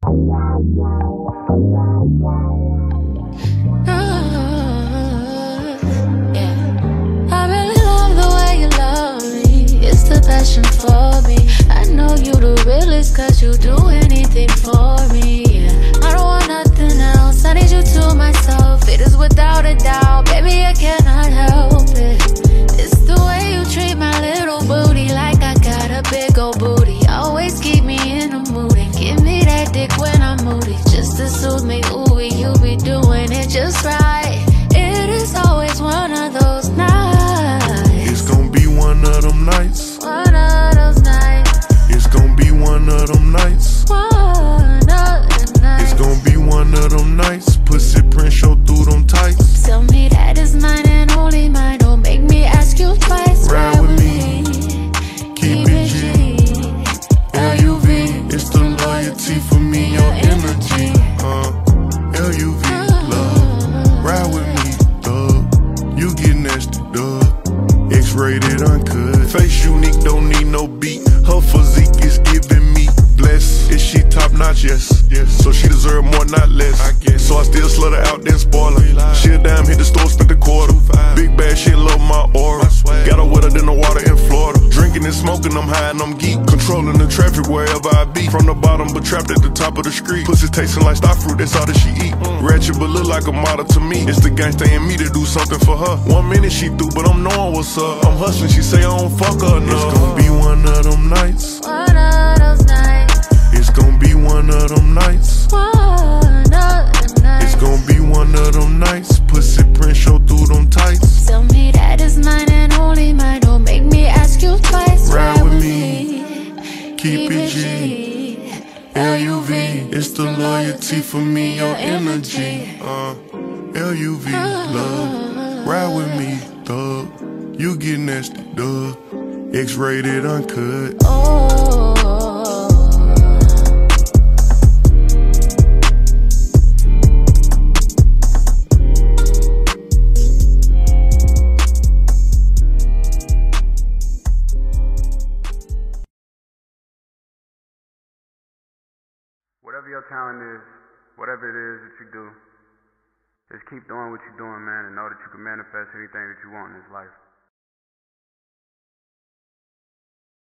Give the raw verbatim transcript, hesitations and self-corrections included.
For me, I know you the realest, cause you do anything for me, yeah. I don't want nothing else, I need you to myself. It is without a doubt, baby, I cannot help it. It's the way you treat my little booty, like I got a big old booty. Always keep me in the mood and give me that dick when I'm moody, just to soothe me. Ooh, you be doing it just right. It is always one of those nights. It's gonna be one of them nights. One of those nights. It's gonna be one of them nights. One of the nights. It's gonna be one of them nights. Pussy print show through them tights. Tell me that is mine and only mine. Don't make me ask you twice. Ride with me, keep it G. L U V, it's the loyalty for me, your energy. Uh, L U V, love. Ride with me, thug. You get nasty, dog. X-rated, uncut. Face unique, don't need no beat. Her physique is giving me bless. Is she top notch? Yes, yes. So she deserve more, not less. I guess. So I still slut her out, then spoil her. She a dime, hit the store, spent the quarter. Big bad shit, love my aura. Got her wetter than the water in Florida. Drinking and smoking, I'm high and I'm geek. Controlling the traffic wherever I be. From the bottom, but trapped at the top of the street. Pussy tasting like star fruit, that's all that she eat. Ratchet, but look like a model to me. It's the gangsta in me to do something for her. One minute she through, but I'm knowing what's up. I'm hustling, she say I don't fuck her enough. It's gonna be one of them nights. One of those nights. It's gonna be one of them nights. One of the nights. It's gonna be one of them nights. Pussy print show through them tights. Tell me that is mine and only mine. Don't make me ask you twice. Ride with me, keep it G. L U V, it's the loyalty for me, your energy. Uh, L U V, love. Ride with me, thug. You get nasty, dog. X-rated, uncut. Oh. Whatever your talent is, whatever it is that you do, just keep doing what you're doing, man, and know that you can manifest anything that you want in this life.